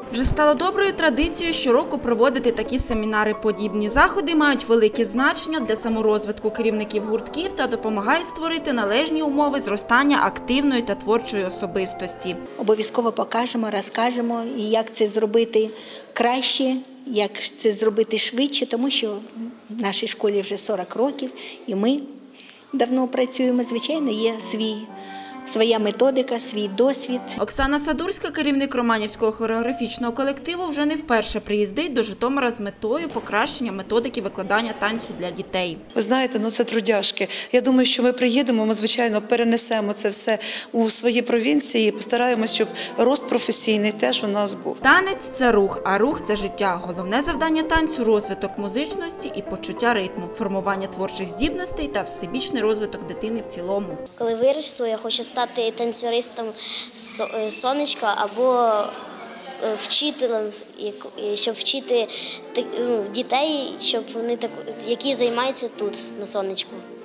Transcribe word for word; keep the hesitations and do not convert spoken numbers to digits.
Вже стало доброю традицією щороку проводити такі семінари. Подібні заходи мають велике значення для саморозвитку керівників гуртків та допомагають створити належні умови зростання активної та творчої особистості. Обов'язково покажемо, розкажемо, як це зробити краще, як це зробити швидше, тому що в нашій школі вже сорок років і ми давно працюємо. Звичайно, є свій своя методика, свій досвід. Оксана Садурська, керівник Романівського хореографічного колективу, вже не вперше приїздить до Житомира з метою покращення методики викладання танцю для дітей. Ви знаєте, ну це трудяшки. Я думаю, що ми приїдемо, ми, звичайно, перенесемо це все у свої провінції і постараємось, щоб рост професійний теж у нас був. Танець – це рух, а рух – це життя. Головне завдання танцю – розвиток музичності і почуття ритму, формування творчих здібностей та всебічний розвиток дитини в цілому. Коли виросту, я хочу стати танцюристом сонечка або вчителем, щоб вчити дітей, щоб вони які займаються тут на сонечку.